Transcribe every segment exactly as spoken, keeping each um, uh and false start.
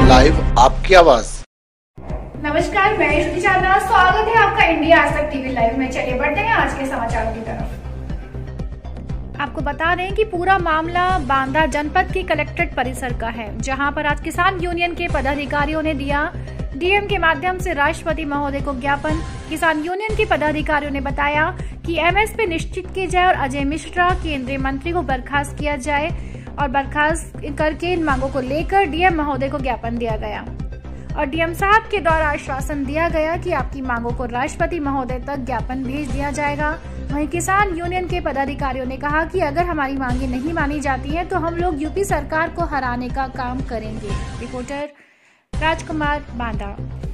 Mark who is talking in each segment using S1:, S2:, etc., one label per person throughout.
S1: Live आपकी आवाज।
S2: नमस्कार, मैं श्रुति चांदना, स्वागत है आपका इंडिया आज तक टीवी लाइव में। चलिए बढ़ते हैं आज के समाचारों की तरफ। आपको बता दें कि पूरा मामला बांदा जनपद के कलेक्ट्रेट परिसर का है, जहां पर आज किसान यूनियन के पदाधिकारियों ने दिया डीएम के माध्यम से राष्ट्रपति महोदय को ज्ञापन। किसान यूनियन के पदाधिकारियों ने बताया कि एमएसपी निश्चित की जाए और अजय मिश्रा केंद्रीय मंत्री को बर्खास्त किया जाए और बर्खास्त करके इन मांगों को लेकर डीएम महोदय को ज्ञापन दिया गया और डीएम साहब के द्वारा आश्वासन दिया गया कि आपकी मांगों को राष्ट्रपति महोदय तक ज्ञापन भेज दिया जाएगा। वहीं किसान यूनियन के पदाधिकारियों ने कहा कि अगर हमारी मांगे नहीं मानी जाती हैं तो हम लोग यूपी सरकार को हराने का काम करेंगे। रिपोर्टर राजकुमार बांदा।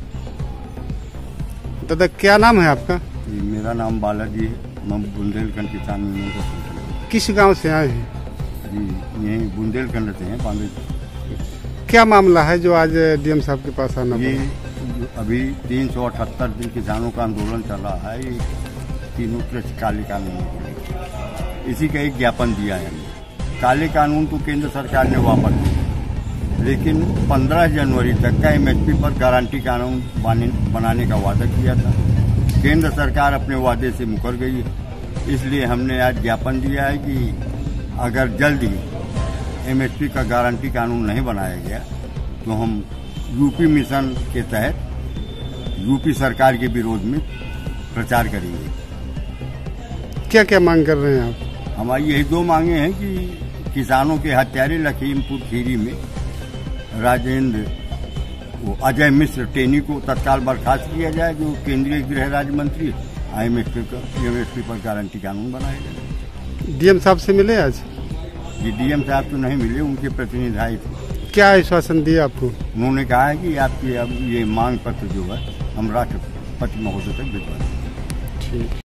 S3: दादा क्या नाम है आपका?
S4: मेरा नाम बालाजी है, मैं बुंदेलखंड किसान यूनियन का संगठन।
S3: किस गांव से आए हैं?
S4: जी यही बुंदेलखंड से हैं, पांडे।
S3: क्या मामला है जो आज डीएम साहब के पास आना
S4: ये अभी तीन सौ अठहत्तर दिन किसानों का आंदोलन चल रहा है, ये तीनों कृषि काले कानून को लेकर इसी का एक ज्ञापन दिया है हमने। काले कानून तो केंद्र सरकार ने वापस दिया, लेकिन पंद्रह जनवरी तक का एमएसपी पर गारंटी कानून बनाने का वादा किया था। केंद्र सरकार अपने वादे से मुकर गई है, इसलिए हमने आज ज्ञापन दिया है कि अगर जल्द ही एमएसपी का गारंटी कानून नहीं बनाया गया तो हम यूपी मिशन के तहत यूपी सरकार के विरोध में प्रचार करेंगे।
S3: क्या क्या मांग कर रहे हैं आप?
S4: हमारी यही दो मांगे हैं कि किसानों के हत्यारे लखीमपुर खीरी में राजेंद्र वो अजय मिश्र टेनी को तत्काल बर्खास्त किया जाए, जो केंद्रीय गृह राज्य मंत्री एमएसपी का एमएसपी पर गारंटी कानून बनाया जाए।
S3: डीएम साहब से मिले आज?
S4: जी डीएम साहब तो नहीं मिले, उनके प्रतिनिधि आए थे।
S3: क्या आश्वासन दिया आपको?
S4: उन्होंने कहा है कि आपकी अब ये मांग पत्र जो है हम राष्ट्रपति महोदय तक भिजवा देंगे।
S3: ठीक।